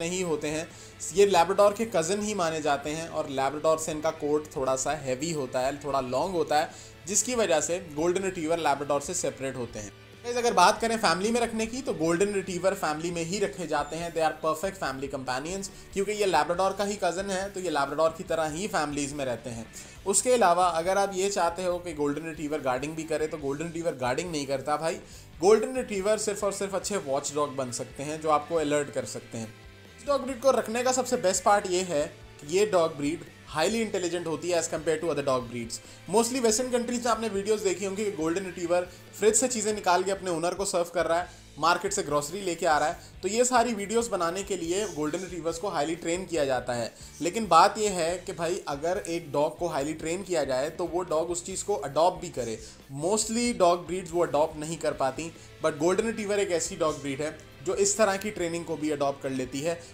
नहीं होते हैं। ये लैब्राडोर के कज़न ही माने जाते हैं और लैब्राडोर से इनका कोट थोड़ा सा हैवी होता है, थोड़ा लॉन्ग होता है, जिसकी वजह से गोल्डन रिट्रीवर लैब्राडोर से सेपरेट होते हैं। गाइस अगर बात करें फैमिली में रखने की तो गोल्डन रिट्रीवर फैमिली में ही रखे जाते हैं। They are perfect family companions, क्योंकि ये लैब्राडोर का ही कज़न है तो ये लैब्राडोर की तरह ही फैमिलीज़ में रहते हैं। उसके अलावा अगर आप ये चाहते हो कि गोल्डन रिट्रीवर गार्डिंग भी करे तो गोल्डन रिट्रीवर गार्डिंग नहीं करता भाई। गोल्डन रिट्रीवर सिर्फ और सिर्फ अच्छे वॉच डॉग बन सकते हैं जो आपको अलर्ट कर सकते हैं। इस डॉग ब्रीड को रखने का सबसे बेस्ट पार्ट ये है कि ये डॉग ब्रीड हाईली इंटेलिजेंट होती है as compared to other dog breeds. Mostly western countries में आपने वीडियोस देखी होंगी कि गोल्डन रिट्रीवर फ्रिज से चीज़ें निकाल के अपने ओनर को सर्व कर रहा है, मार्केट से ग्रोसरी लेके आ रहा है। तो ये सारी वीडियोस बनाने के लिए गोल्डन रिट्रीवर्स को हाईली ट्रेन किया जाता है। लेकिन बात ये है कि भाई अगर एक डॉग को हाईली ट्रेन किया जाए तो वो डॉग उस चीज़ को अडॉप्ट भी करे। मोस्टली डॉग ब्रीड्स वो अडॉप्ट नहीं कर पाती, बट गोल्डन रिट्रीवर एक ऐसी डॉग ब्रीड है जो इस तरह की ट्रेनिंग को भी अडॉप्ट कर लेती है।